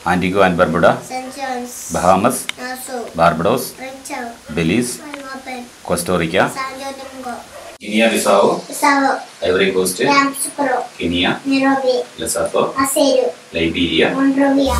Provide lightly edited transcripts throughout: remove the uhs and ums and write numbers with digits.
Antigua and Barbuda, St. John's, Bahamas, Nassau, Barbados, Richard, Belize, Malmopen, Costa Rica, Santo Domingo, Guinea-Bissau, Bissau, Ivory Coast, Yamoussoukro, Kenya, Nairobi, Lesotho, Maseru, Liberia. Monrovia.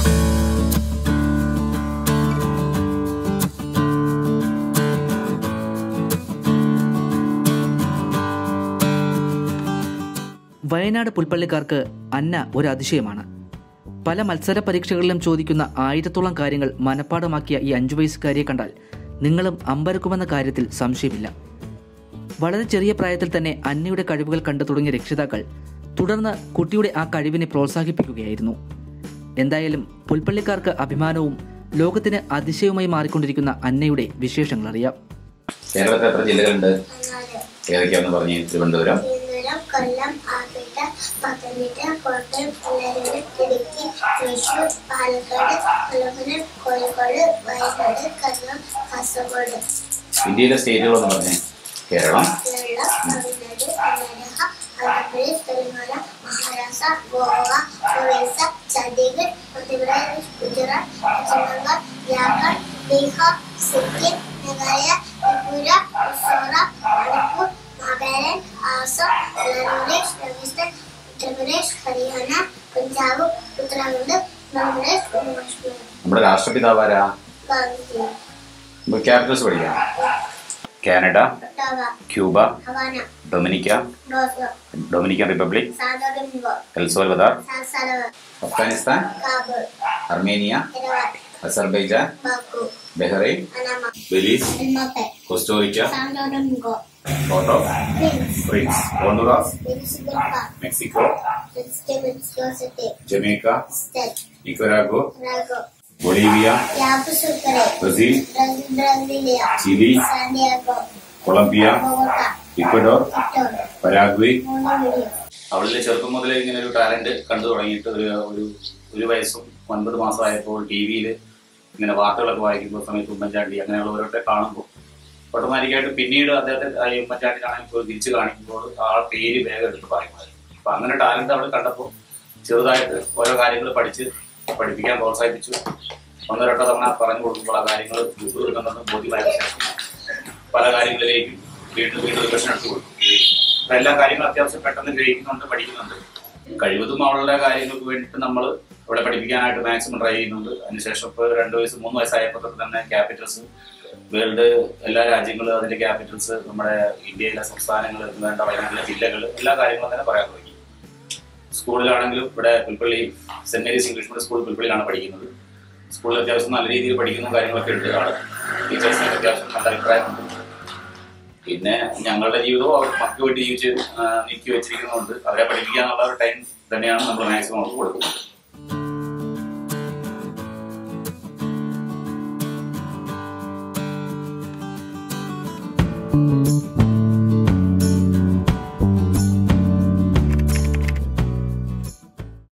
Wayanad പുൽപ്പള്ളിക്കാർക്ക് അന്ന ഒരു അതിശയമാണ്. പല മത്സര പരീക്ഷകളിലും ചോദിക്കുന്ന 1000-ഓളം കാര്യങ്ങൾ മനഃപ്പാഠമാക്കിയ ഈ 5 വയസ്സുകാരിയെ കണ്ടാൽ നിങ്ങളും അമ്പരക്കുമെന്ന കാര്യത്തിൽ സംശയമില്ല. വളരെ ചെറിയ പ്രായത്തിൽ തന്നെ അന്നയുടെ കഴിവുകൾ കണ്ടു തുടങ്ങിയ രക്ഷിതാക്കൾ തുടർന്ന് കുട്ടിയുടെ ആ കഴിവിനെ പ്രോത്സാഹിപ്പിക്കുകയായിരുന്നു. എന്തായാലും പുൽപ്പള്ളിക്കാർക്ക് അഭിമാനവും ലോകത്തിന് അതിശയവുമായി മാറിക്കൊണ്ടിരിക്കുന്ന അന്നയുടെ വിശേഷങ്ങൾ അറിയാം. കേരളത്തിൽ എത്ര ജില്ലകളുണ്ട്? ഏതൊക്കെയാണെന്ന് പറഞ്ഞു. തിരുവനന്തപുരം, കൊല്ലം, ആലപ്പുഴ, പത്തനംതിട്ട, കോട്ടയം, എറണാകുളം, ഇടുക്കി, തൃശൂർ, പാലക്കാട്, മലപ്പുറം, കോഴിക്കോട്, വയനാട്, കണ്ണൂർ, കാസർഗോഡ്. ഇന്ത്യയിലെ സ്റ്റേറ്റുകളൊന്നും പറഞ്ഞേ. കേരളം, തമിഴ്നാട്, കർണാടക, ആന്ധ്രാപ്രദേശ്, തെലങ്കാന, മഹാരാഷ്ട്ര, ഗോവ, ഒറീസ, ഛത്തീസ്ഗഡ്, മധ്യപ്രദേശ്, ഗുജറാത്ത്, പശ്ചിമ ബംഗാൾ, ജാർഖണ്ഡ്, ബീഹാർ, സിക്കിം, മേഘാലയ, ത്രിപുര, മിസോറാം, മണിപ്പൂർ, നാഗാലാൻഡ്, ആസാം, അരുണാചൽ പ്രദേശ്, ഉത്തർപ്രദേശ്, ഹരിയാന, പഞ്ചാബ്, ഉത്തരാഖണ്ഡ്, മധ്യപ്രദേശ്, കാശ്മീർ. നമ്മുടെ രാഷ്ട്രപിതാവാരാ? ക്യാപിറ്റൽസ് പഠിക്കാം. Canada, Cuba, Dominican Republic, El Salvador, Afghanistan, Armenia, Azerbaijan, Bahrain, Belize, Costa Rica, കോട്ടോ, പ്രിൻസ്, Honduras, Mexico, Jamaica, Nicaragua, Bolivia, Brazil, Chile, Colombia, Ecuador, Paraguay. അവളിലെ ചെറുപ്പം മുതലേ ഇങ്ങനെ ഒരു ടാലന്റ് കണ്ടു തുടങ്ങിയിട്ട് ഒരു വയസ്സും 9 മാസമായപ്പോൾ ടി വിയിൽ ഇങ്ങനെ വാർത്തകളൊക്കെ വായിക്കുമ്പോൾ സമയത്ത് ഉമ്മൻചാണ്ടി അങ്ങനെയുള്ള ഓരോരുത്തരെ കാണുമ്പോൾ ഓട്ടോമാറ്റിക്കായിട്ട് പിന്നീട് അദ്ദേഹത്തെ ഉമ്മൻചാണ്ടിനാണെങ്കിൽ തിരിച്ചു കാണിക്കുമ്പോൾ ആ പേര് വേഗം എടുത്ത് പറയുമായിരുന്നു. അപ്പൊ അങ്ങനെ ടാലന്റ് അവൾ കണ്ടപ്പോൾ ചെറുതായിട്ട് ഓരോ കാര്യങ്ങൾ പഠിപ്പിക്കാൻ പ്രോത്സാഹിപ്പിച്ചു. 1-2 തവണ പറഞ്ഞു കൊടുക്കുമ്പോൾ ആ കാര്യങ്ങൾ ബുദ്ധിമുട്ടുണ്ടെന്ന് ബോധ്യമായ ശേഷം പല കാര്യങ്ങളിലേക്കും വീണ്ടും റിവിഷൻ എടുത്തു കൊടുക്കും. അപ്പൊ എല്ലാ കാര്യങ്ങളും അത്യാവശ്യം പെട്ടെന്ന് ഗ്രഹിക്കുന്നുണ്ട്, പഠിക്കുന്നുണ്ട്. കഴിവതും അവളുടെ കാര്യങ്ങൾക്ക് വേണ്ടിയിട്ട് നമ്മൾ ഇവിടെ പഠിപ്പിക്കാനായിട്ട് മാക്സിമം ട്രൈ ചെയ്യുന്നുണ്ട്. അതിനുശേഷം ഇപ്പോൾ 2 വയസ്സ് 3 വയസ്സായപ്പോൾ തന്നെ ക്യാപിറ്റൽസ് വേൾഡ് എല്ലാ രാജ്യങ്ങളും അതിന്റെ ക്യാപിറ്റൽസ് നമ്മുടെ ഇന്ത്യയിലെ സംസ്ഥാനങ്ങൾ വേണ്ട വയനാട്ടിലെ ജില്ലകൾ എല്ലാ കാര്യങ്ങളും തന്നെ പറയാൻ തുടങ്ങി. സ്കൂളിലാണെങ്കിലും ഇവിടെ Pulpally saint Mary's English medium school പുൽപ്പള്ളിയിലാണ് പഠിക്കുന്നത്. സ്കൂളിൽ അത്യാവശ്യം നല്ല രീതിയിൽ പഠിക്കുന്ന കാര്യങ്ങളൊക്കെ ഉണ്ട്. ആണ് ടീച്ചേഴ്സിന് അത്യാവശ്യം നല്ല അഭിപ്രായമുണ്ട്. പിന്നെ ഞങ്ങളുടെ ജീവിതവും അവർ മക്കൾക്ക് വേണ്ടി നീക്കി വെച്ചിരിക്കുന്നതുകൊണ്ട് അവരെ പഠിപ്പിക്കാനുള്ള ഒരു ടൈം തന്നെയാണ് നമ്മൾ മാക്സിമം അവർക്ക് കൊടുക്കുന്നത്.